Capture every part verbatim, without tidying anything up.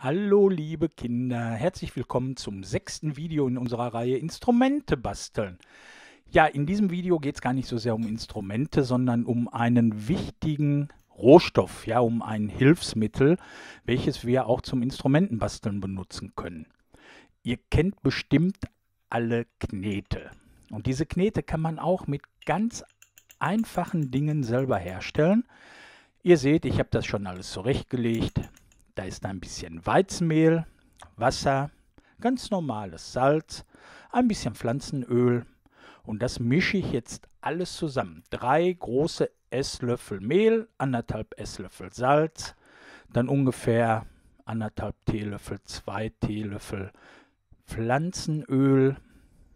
Hallo liebe Kinder, herzlich willkommen zum sechsten Video in unserer Reihe Instrumente basteln. Ja, in diesem Video geht es gar nicht so sehr um Instrumente, sondern um einen wichtigen Rohstoff, ja, um ein Hilfsmittel, welches wir auch zum Instrumentenbasteln benutzen können. Ihr kennt bestimmt alle Knete. Und diese Knete kann man auch mit ganz einfachen Dingen selber herstellen. Ihr seht, ich habe das schon alles zurechtgelegt. Da ist ein bisschen Weizenmehl, Wasser, ganz normales Salz, ein bisschen Pflanzenöl und das mische ich jetzt alles zusammen. Drei große Esslöffel Mehl, anderthalb Esslöffel Salz, dann ungefähr anderthalb Teelöffel, zwei Teelöffel Pflanzenöl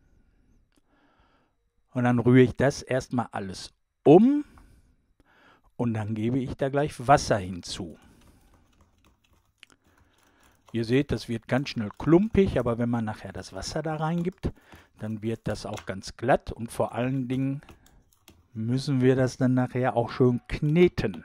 und dann rühre ich das erstmal alles um und dann gebe ich da gleich Wasser hinzu. Ihr seht, das wird ganz schnell klumpig, aber wenn man nachher das Wasser da reingibt, dann wird das auch ganz glatt und vor allen Dingen müssen wir das dann nachher auch schön kneten.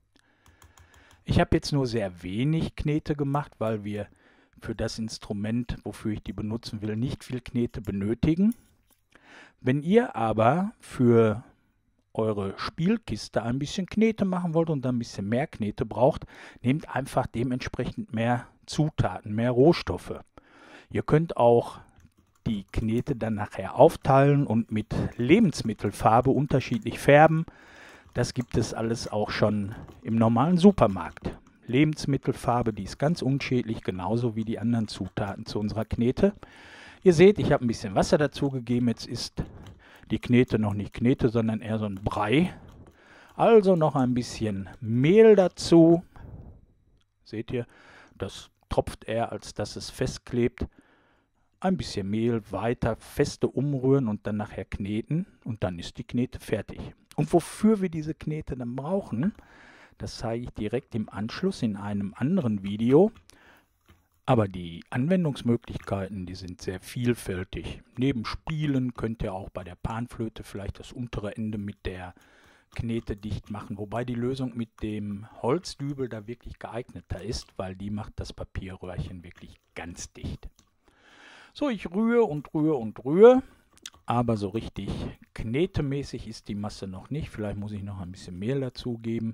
Ich habe jetzt nur sehr wenig Knete gemacht, weil wir für das Instrument, wofür ich die benutzen will, nicht viel Knete benötigen. Wenn ihr aber für eure Spielkiste ein bisschen Knete machen wollt und ein bisschen mehr Knete braucht, nehmt einfach dementsprechend mehr Zutaten, mehr Rohstoffe. Ihr könnt auch die Knete dann nachher aufteilen und mit Lebensmittelfarbe unterschiedlich färben. Das gibt es alles auch schon im normalen Supermarkt. Lebensmittelfarbe, die ist ganz unschädlich, genauso wie die anderen Zutaten zu unserer Knete. Ihr seht, ich habe ein bisschen Wasser dazu gegeben. Jetzt ist die Knete noch nicht Knete, sondern eher so ein Brei. Also noch ein bisschen Mehl dazu. Seht ihr, das tropft eher, als dass es festklebt. Ein bisschen Mehl, weiter feste umrühren und dann nachher kneten. Und dann ist die Knete fertig. Und wofür wir diese Knete dann brauchen, das zeige ich direkt im Anschluss in einem anderen Video. Aber die Anwendungsmöglichkeiten, die sind sehr vielfältig. Neben Spielen könnt ihr auch bei der Panflöte vielleicht das untere Ende mit der Knete dicht machen. Wobei die Lösung mit dem Holzdübel da wirklich geeigneter ist, weil die macht das Papierröhrchen wirklich ganz dicht. So, ich rühre und rühre und rühre. Aber so richtig knetemäßig ist die Masse noch nicht. Vielleicht muss ich noch ein bisschen Mehl dazugeben.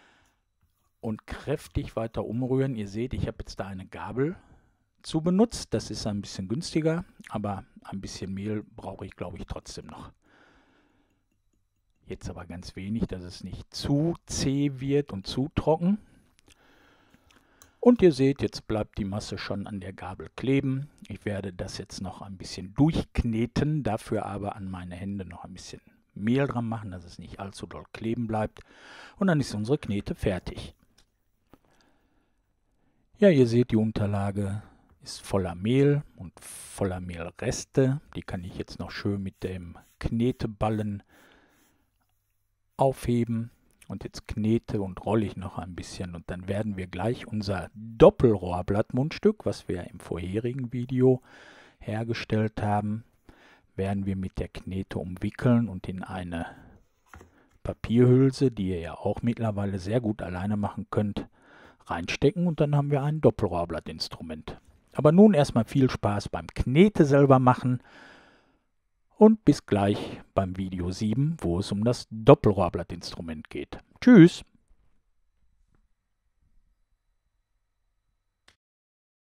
Und kräftig weiter umrühren. Ihr seht, ich habe jetzt da eine Gabel zu benutzt. Das ist ein bisschen günstiger, aber ein bisschen Mehl brauche ich, glaube ich, trotzdem noch. Jetzt aber ganz wenig, dass es nicht zu zäh wird und zu trocken. Und ihr seht, jetzt bleibt die Masse schon an der Gabel kleben. Ich werde das jetzt noch ein bisschen durchkneten, dafür aber an meine Hände noch ein bisschen Mehl dran machen, dass es nicht allzu doll kleben bleibt. Und dann ist unsere Knete fertig. Ja, ihr seht, die Unterlage ist voller Mehl und voller Mehlreste. Die kann ich jetzt noch schön mit dem Kneteballen aufheben. Und jetzt knete und rolle ich noch ein bisschen. Und dann werden wir gleich unser Doppelrohrblattmundstück, was wir im vorherigen Video hergestellt haben, werden wir mit der Knete umwickeln und in eine Papierhülse, die ihr ja auch mittlerweile sehr gut alleine machen könnt, reinstecken und dann haben wir ein Doppelrohrblattinstrument. Aber nun erstmal viel Spaß beim Knete selber machen und bis gleich beim Video sieben, wo es um das Doppelrohrblattinstrument geht. Tschüss!